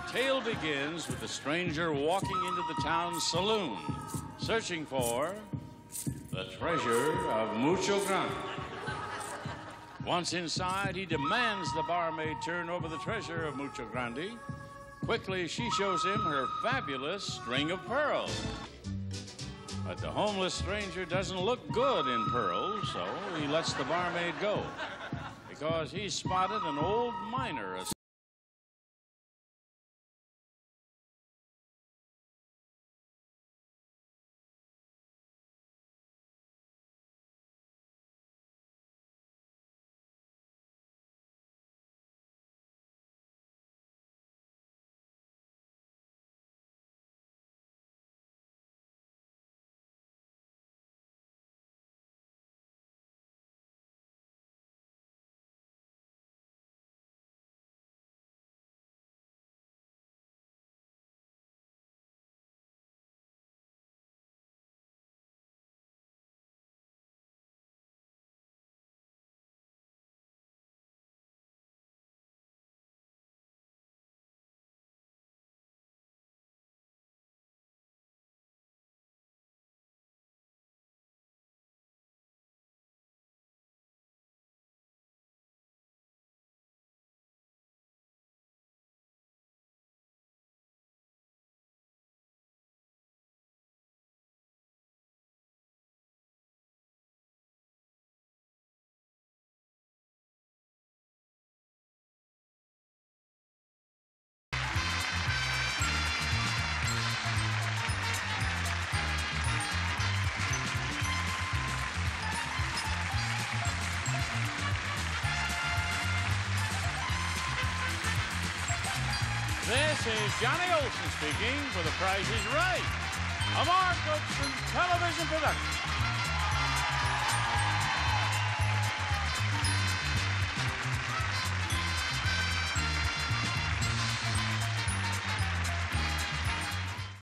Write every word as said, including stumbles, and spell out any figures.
tale begins with the stranger walking into the town's saloon, searching for the treasure of Mucho Grande. Once inside, he demands the barmaid turn over the treasure of Mucho Grande. Quickly, she shows him her fabulous string of pearls. But the homeless stranger doesn't look good in pearls, so he lets the barmaid go because he's spotted an old miner. This is Johnny Olson speaking for The Price is Right, a Mark Goodson television production.